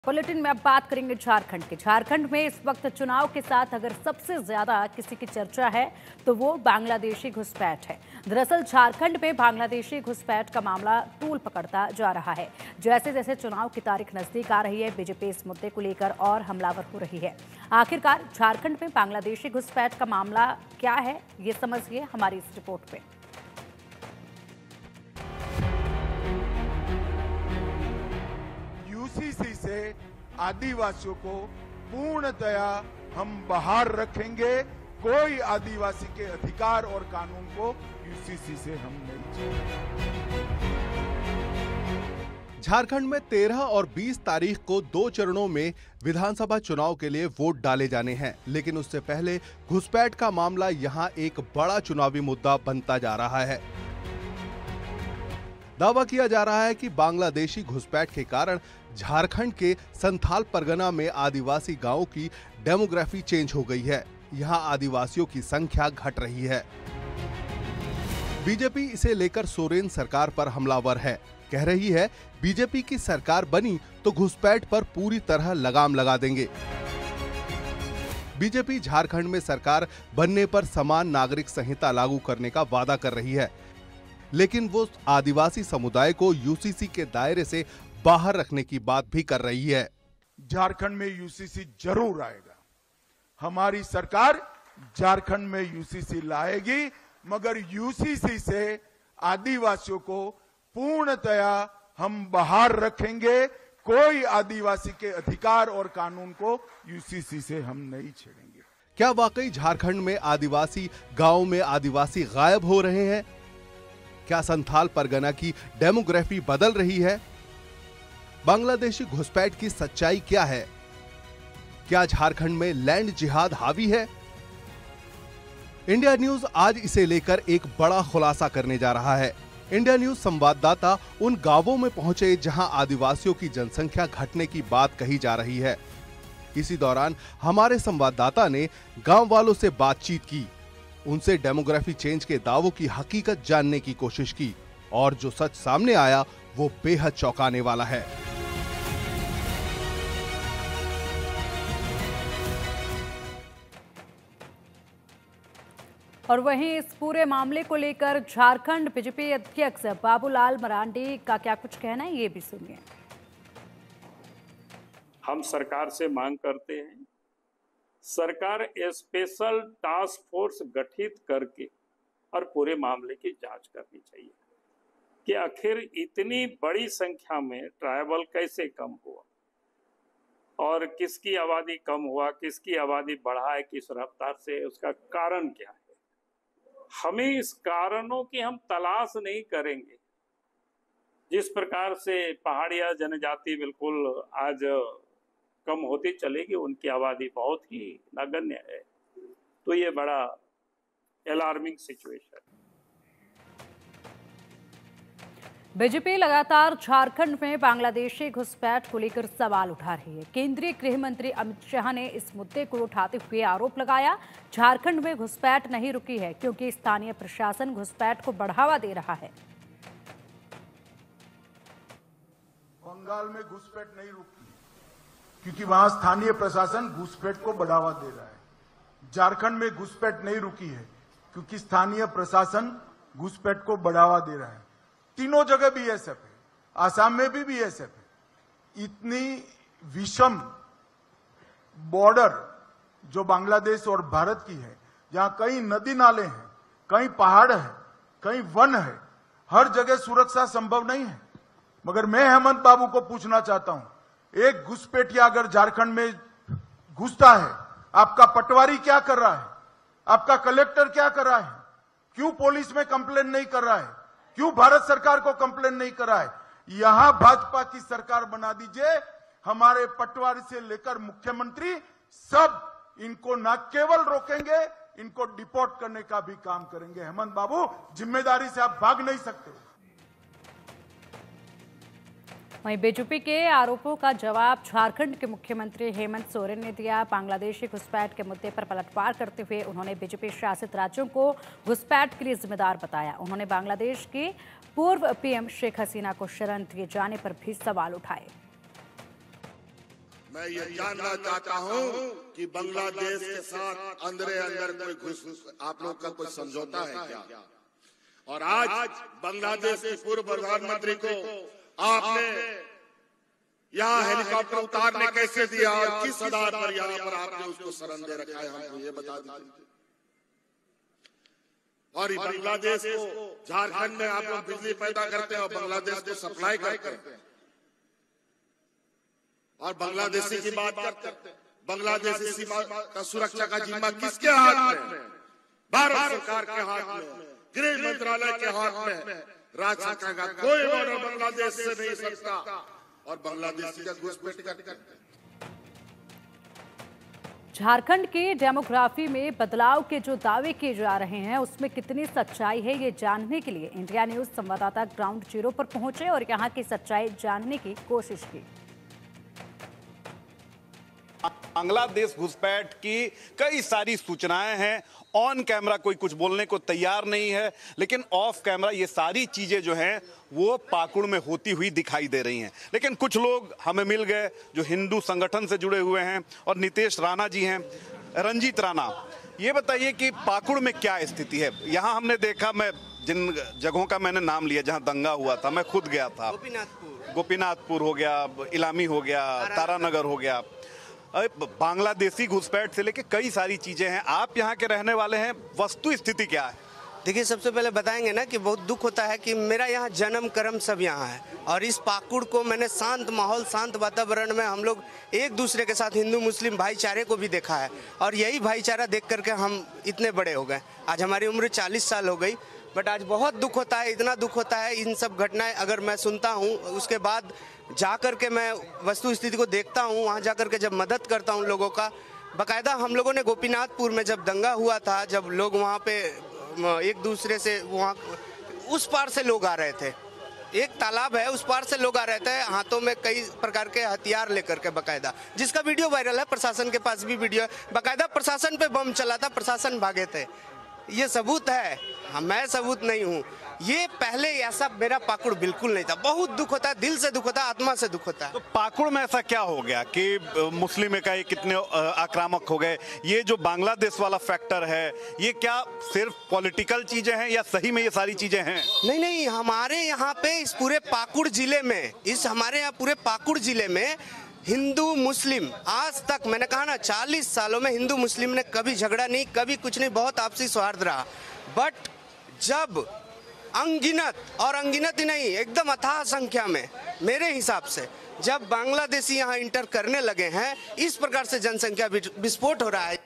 Bulletin में अब बात करेंगे झारखंड के। झारखंड में इस वक्त चुनाव के साथ अगर सबसे ज्यादा किसी की चर्चा है तो वो बांग्लादेशी घुसपैठ है। दरअसल झारखंड में बांग्लादेशी घुसपैठ का मामला तूल पकड़ता जा रहा है। जैसे जैसे चुनाव की तारीख नजदीक आ रही है, बीजेपी इस मुद्दे को लेकर और हमलावर हो रही है। आखिरकार झारखंड में बांग्लादेशी घुसपैठ का मामला क्या है, ये समझिए हमारी इस रिपोर्ट में। यूसीसी से आदिवासियों को पूर्णतया हम बाहर रखेंगे। कोई आदिवासी के अधिकार और कानून को यूसीसी से हम नहीं छोड़ेंगे। झारखंड में 13 और 20 तारीख को 2 चरणों में विधानसभा चुनाव के लिए वोट डाले जाने हैं, लेकिन उससे पहले घुसपैठ का मामला यहां एक बड़ा चुनावी मुद्दा बनता जा रहा है। दावा किया जा रहा है कि बांग्लादेशी घुसपैठ के कारण झारखंड के संथाल परगना में आदिवासी गांवों की डेमोग्राफी चेंज हो गई है। यहां आदिवासियों की संख्या घट रही है। बीजेपी इसे लेकर सोरेन सरकार पर हमलावर है। कह रही है बीजेपी की सरकार बनी तो घुसपैठ पर पूरी तरह लगाम लगा देंगे। बीजेपी झारखंड में सरकार बनने पर समान नागरिक संहिता लागू करने का वादा कर रही है, लेकिन वो आदिवासी समुदाय को यूसीसी के दायरे से बाहर रखने की बात भी कर रही है। झारखंड में यूसीसी जरूर आएगा। हमारी सरकार झारखंड में यूसीसी लाएगी, मगर यूसीसी से आदिवासियों को पूर्णतया हम बाहर रखेंगे। कोई आदिवासी के अधिकार और कानून को यूसीसी से हम नहीं छेड़ेंगे। क्या वाकई झारखंड में आदिवासी गांवों में आदिवासी गायब हो रहे हैं? क्या संथाल परगना की डेमोग्राफी बदल रही है? बांग्लादेशी घुसपैठ की सच्चाई क्या है? क्या झारखंड में लैंड जिहाद हावी है? इंडिया न्यूज आज इसे लेकर एक बड़ा खुलासा करने जा रहा है। इंडिया न्यूज संवाददाता उन गांवों में पहुंचे जहां आदिवासियों की जनसंख्या घटने की बात कही जा रही है। इसी दौरान हमारे संवाददाता ने गांव वालों से बातचीत की, उनसे डेमोग्राफी चेंज के दावों की हकीकत जानने की कोशिश की, और जो सच सामने आया वो बेहद चौंकाने वाला है। और वहीं इस पूरे मामले को लेकर झारखंड बीजेपी अध्यक्ष बाबूलाल मरांडी का क्या कुछ कहना है, ये भी सुनिए। हम सरकार से मांग करते हैं, सरकार स्पेशल टास्क फोर्स गठित करके और पूरे मामले की जांच करनी चाहिए कि आखिर इतनी बड़ी संख्या में ट्राइबल कैसे कम हुआ और किसकी आबादी कम हुआ, किसकी आबादी बढ़ा है, किस रफ्तार से, उसका कारण क्या है। हमें इस कारणों की हम तलाश नहीं करेंगे। जिस प्रकार से पहाड़िया जनजाति बिल्कुल आज कम होती चलेगी, उनकी आबादी बहुत ही नगण्य है, तो ये बड़ा अलार्मिंग सिचुएशन है। बीजेपी लगातार झारखंड में बांग्लादेशी घुसपैठ को लेकर सवाल उठा रही है। केंद्रीय गृह मंत्री अमित शाह ने इस मुद्दे को उठाते हुए आरोप लगाया, झारखंड में घुसपैठ नहीं रुकी है क्योंकि स्थानीय प्रशासन घुसपैठ को बढ़ावा दे रहा है। बंगाल में घुसपैठ नहीं रुकी क्योंकि वहां स्थानीय प्रशासन घुसपैठ को बढ़ावा दे रहा है। झारखंड में घुसपैठ नहीं रुकी है क्योंकि स्थानीय प्रशासन घुसपैठ को बढ़ावा दे रहा है। तीनों जगह बीएसएफ है, आसाम में भी बीएसएफ है। इतनी विषम बॉर्डर जो बांग्लादेश और भारत की है, जहां कई नदी नाले हैं, कई पहाड़ है, कई वन है, हर जगह सुरक्षा संभव नहीं है। मगर मैं हेमंत बाबू को पूछना चाहता हूं, एक घुसपैठिया अगर झारखंड में घुसता है, आपका पटवारी क्या कर रहा है? आपका कलेक्टर क्या कर रहा है? क्यों पुलिस में कंप्लेन नहीं कर रहा है? क्यों भारत सरकार को कंप्लेन नहीं कर रहा है? यहां भाजपा की सरकार बना दीजिए। हमारे पटवारी से लेकर मुख्यमंत्री सब इनको न केवल रोकेंगे, इनको डिपोर्ट करने का भी काम करेंगे। हेमंत बाबू, जिम्मेदारी से आप भाग नहीं सकते। वहीं बीजेपी के आरोपों का जवाब झारखंड के मुख्यमंत्री हेमंत सोरेन ने दिया। बांग्लादेशी घुसपैठ के मुद्दे पर पलटवार करते हुए उन्होंने बीजेपी शासित राज्यों को घुसपैठ के लिए जिम्मेदार बताया। उन्होंने बांग्लादेश की पूर्व पीएम शेख हसीना को शरण दिए जाने पर भी सवाल उठाए। मैं ये जानना चाहता हूं कि बांग्लादेश के साथ अंदर कोई घुस आप लोग का कोई समझौता है क्या? और आज बांग्लादेश के पूर्व प्रधानमंत्री को आपने यहाँ हेलीकॉप्टर उतारने कैसे दिया और किस आधार पर यहाँ पर आपने उसको शरण दे रखा है, हमको ये बता दीजिए। और बांग्लादेश को झारखंड में आप लोग बिजली पैदा करते हैं और बांग्लादेश को सप्लाई करते हैं और बांग्लादेशी की बात करते हैं। बांग्लादेशी सीमा का सुरक्षा का जिम्मा किसके हाथ में? भारत सरकार के हाथ में, गृह मंत्रालय के हाथ में। राज्य सरकार का कोई बॉर्डर बांग्लादेश से नहीं सकता और बांग्लादेशी का घुसपैठ करते हैं। झारखंड के डेमोग्राफी में बदलाव के जो दावे किए जा रहे हैं उसमें कितनी सच्चाई है, ये जानने के लिए इंडिया न्यूज संवाददाता ग्राउंड जीरो पर पहुंचे और यहां की सच्चाई जानने की कोशिश की। बांग्लादेश घुसपैठ की कई सारी सूचनाएं हैं। ऑन कैमरा कोई कुछ बोलने को तैयार नहीं है, लेकिन ऑफ कैमरा ये सारी चीजें जो हैं वो पाकुड़ में होती हुई दिखाई दे रही हैं। लेकिन कुछ लोग हमें मिल गए जो हिंदू संगठन से जुड़े हुए हैं और नितेश राणा जी हैं, रंजीत राणा, ये बताइए कि पाकुड़ में क्या स्थिति है। यहाँ हमने देखा, मैं जिन जगहों का मैंने नाम लिया जहाँ दंगा हुआ था, मैं खुद गया था। गोपीनाथपुर हो गया, इलामी हो गया, तारानगर हो गया। बांग्लादेशी घुसपैठ से लेके कई सारी चीजें हैं। आप यहाँ के रहने वाले हैं, वस्तु स्थिति क्या है? देखिए, सबसे पहले बताएंगे ना कि बहुत दुख होता है कि मेरा यहाँ जन्म कर्म सब यहाँ है और इस पाकुड़ को मैंने शांत माहौल, शांत वातावरण में हम लोग एक दूसरे के साथ हिंदू मुस्लिम भाईचारे को भी देखा है और यही भाईचारा देख करके हम इतने बड़े हो गए। आज हमारी उम्र 40 साल हो गई, बट आज बहुत दुख होता है, इतना दुख होता है। इन सब घटनाएं अगर मैं सुनता हूँ, उसके बाद जा कर के मैं वस्तु स्थिति को देखता हूँ, वहाँ जा कर के जब मदद करता हूँ लोगों का। बाकायदा हम लोगों ने गोपीनाथपुर में जब दंगा हुआ था, जब लोग वहाँ पे एक दूसरे से वहाँ उस पार से लोग आ रहे थे, एक तालाब है उस पार से लोग आ रहे थे हाथों में कई प्रकार के हथियार लेकर के, बाकायदा जिसका वीडियो वायरल है। प्रशासन के पास भी वीडियो है, बाकायदा प्रशासन पे बम चला था, प्रशासन भागे थे। ये सबूत है, मैं सबूत नहीं हूँ। ये पहले ऐसा मेरा पाकुड़ बिल्कुल नहीं था। बहुत दुख होता है, दिल से दुख होता है, आत्मा से दुख होता है। तो पाकुड़ में ऐसा क्या हो गया कि मुस्लिम इकाई कितने आक्रामक हो गए? ये जो बांग्लादेश वाला फैक्टर है, ये क्या सिर्फ पॉलिटिकल चीजें हैं या सही में ये सारी चीजें हैं? नहीं, हमारे यहाँ पे इस पूरे पाकुड़ जिले में, हमारे यहाँ पूरे पाकुड़ जिले में हिंदू मुस्लिम आज तक, मैंने कहा ना 40 सालों में हिंदू मुस्लिम ने कभी झगड़ा नहीं, कभी कुछ नहीं, बहुत आपसी सौहार्द रहा। बट जब अनगिनत ही नहीं, एकदम अथाह संख्या में मेरे हिसाब से जब बांग्लादेशी यहाँ इंटर करने लगे हैं, इस प्रकार से जनसंख्या विस्फोट हो रहा है।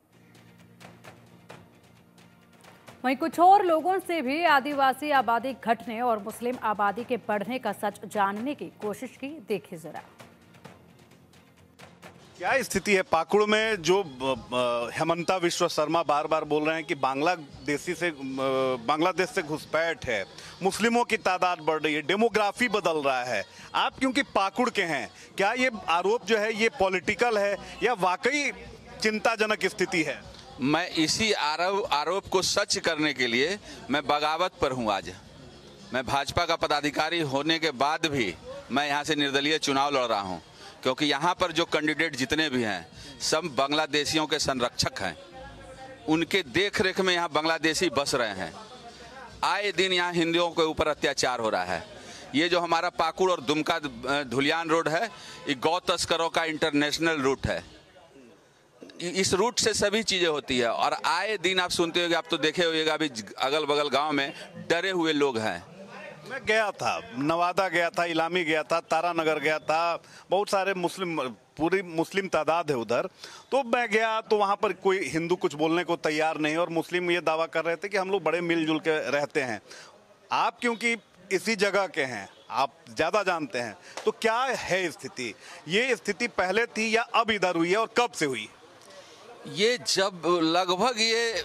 वहीं कुछ और लोगों से भी आदिवासी आबादी घटने और मुस्लिम आबादी के बढ़ने का सच जानने की कोशिश की। देखिए जरा क्या स्थिति है पाकुड़ में। जो हेमंता विश्व शर्मा बार बार बोल रहे हैं कि बांग्लादेश से घुसपैठ है, मुस्लिमों की तादाद बढ़ रही है, डेमोग्राफी बदल रहा है। आप क्योंकि पाकुड़ के हैं, क्या ये आरोप जो है ये पॉलिटिकल है या वाकई चिंताजनक स्थिति है? मैं इसी आरोप को सच करने के लिए मैं बगावत पर हूँ। आज मैं भाजपा का पदाधिकारी होने के बाद भी मैं यहाँ से निर्दलीय चुनाव लड़ रहा हूँ, क्योंकि यहाँ पर जो कैंडिडेट जितने भी हैं सब बांग्लादेशियों के संरक्षक हैं। उनके देख रेख में यहाँ बांग्लादेशी बस रहे हैं। आए दिन यहाँ हिंदुओं के ऊपर अत्याचार हो रहा है। ये जो हमारा पाकुड़ और दुमका धुलियान रोड है, ये गौ तस्करों का इंटरनेशनल रूट है। इस रूट से सभी चीज़ें होती है और आए दिन आप सुनते होंगे, आप तो देखे होइएगा, अभी अगल बगल गाँव में डरे हुए लोग हैं। मैं गया था, नवादा गया था, इलामी गया था, तारानगर गया था, बहुत सारे पूरी मुस्लिम तादाद है उधर। तो मैं गया तो वहाँ पर कोई हिंदू कुछ बोलने को तैयार नहीं और मुस्लिम ये दावा कर रहे थे कि हम लोग बड़े मिलजुल के रहते हैं। आप क्योंकि इसी जगह के हैं, आप ज़्यादा जानते हैं, तो क्या है स्थिति? ये स्थिति पहले थी या अब इधर हुई है और कब से हुई? ये जब लगभग ये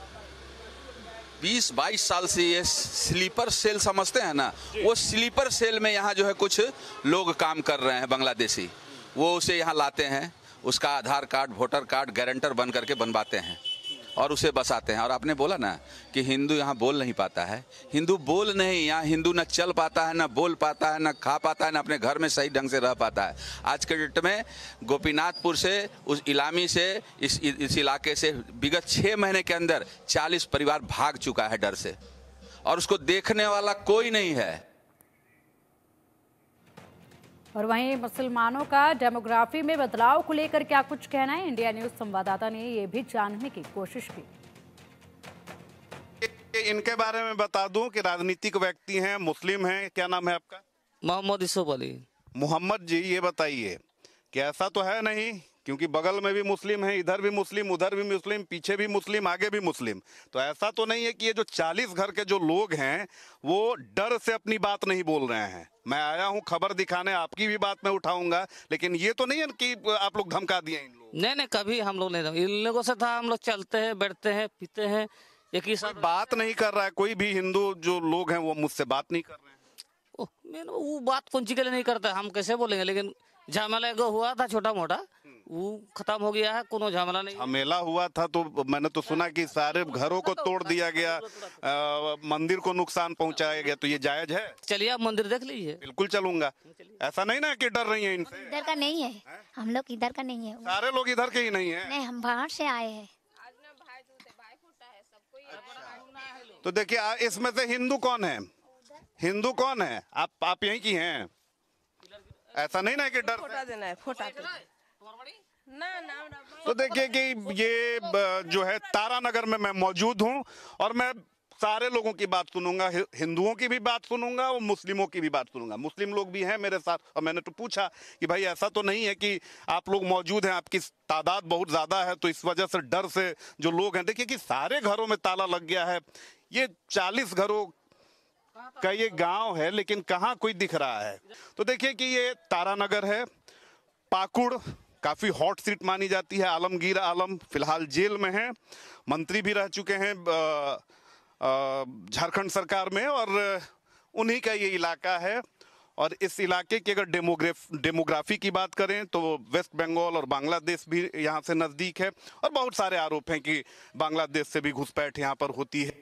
20-22 साल से ये स्लीपर सेल समझते हैं ना, वो स्लीपर सेल में यहाँ जो है कुछ लोग काम कर रहे हैं बांग्लादेशी। वो उसे यहाँ लाते हैं, उसका Aadhaar card, voter card, guarantor बन करके बनवाते हैं और उसे बसाते हैं। और आपने बोला ना कि हिंदू यहाँ बोल नहीं पाता है, हिंदू बोल नहीं, यहाँ हिंदू न चल पाता है, न बोल पाता है, न खा पाता है, न अपने घर में सही ढंग से रह पाता है। आज के डेट में गोपीनाथपुर से, उस इलामी से, इस इलाके से विगत 6 महीने के अंदर 40 परिवार भाग चुका है डर से, और उसको देखने वाला कोई नहीं है। और वहीं मुसलमानों का डेमोग्राफी में बदलाव को लेकर क्या कुछ कहना है, इंडिया न्यूज संवाददाता ने ये भी जानने की कोशिश की। इनके बारे में बता दूं कि राजनीतिक व्यक्ति हैं, मुस्लिम हैं। क्या नाम है आपका? मोहम्मद यूसुफ अली। मोहम्मद जी, ये बताइए कि ऐसा तो है नहीं, क्योंकि बगल में भी मुस्लिम है, इधर भी मुस्लिम, उधर भी मुस्लिम, पीछे भी मुस्लिम, आगे भी मुस्लिम, तो ऐसा तो नहीं है कि ये जो 40 घर के जो लोग हैं वो डर से अपनी बात नहीं बोल रहे हैं? मैं आया हूं खबर दिखाने, आपकी भी बात मैं उठाऊंगा, लेकिन ये तो नहीं है कि आप लोग धमका दिए इन लोग? नहीं, कभी हम लोग नहीं, इन लोगों से था, हम लोग चलते हैं, बैठते हैं, पीते हैं, एक ही साथ। बात नहीं कर रहा है कोई भी हिंदू जो लोग हैं, वो मुझसे बात नहीं कर रहे हैं। वो बात कौन सी के लिए नहीं करता, हम कैसे बोलेंगे? लेकिन झमेला एगो हुआ था छोटा मोटा, वो खत्म हो गया है, कोनो झमेला नहीं। झमेला हुआ था तो मैंने तो सुना कि सारे घरों को तोड़ दिया गया, मंदिर को नुकसान पहुंचाया गया, तो ये जायज है? चलिए आप मंदिर देख लीजिए। बिल्कुल चलूंगा। ऐसा नहीं ना कि डर रही है इनसे? इधर का नहीं है, हम लोग इधर का नहीं है। सारे लोग इधर के ही नहीं है? नहीं, हम बाहर से आए हैं। तो देखिए, इसमें से हिंदू कौन है? हिंदू कौन है? आप यहीं की हैं? ऐसा नहीं ना कि डर तो देखिए कि ये जो है तारानगर में मैं मौजूद हूं, और मैं सारे लोगों की बात सुनूंगा, हिंदुओं की भी बात सुनूंगा और मुस्लिमों की भी बात सुनूंगा। मुस्लिम लोग भी हैं मेरे साथ, और मैंने तो पूछा कि भाई ऐसा तो नहीं है कि आप लोग मौजूद हैं, आपकी तादाद बहुत ज्यादा है, तो इस वजह से डर से जो लोग हैं, देखिए कि सारे घरों में ताला लग गया है। ये 40 घरों का ये गांव है, लेकिन कहाँ कोई दिख रहा है? तो देखिए कि ये तारानगर है। पाकुड़ काफी हॉट सीट मानी जाती है। आलमगीर आलम फिलहाल जेल में हैं, मंत्री भी रह चुके हैं झारखंड सरकार में, और उन्हीं का ये इलाका है। और इस इलाके की अगर डेमोग्राफी की बात करें तो वेस्ट बंगाल और बांग्लादेश भी यहाँ से नजदीक है, और बहुत सारे आरोप हैं कि बांग्लादेश से भी घुसपैठ यहाँ पर होती है।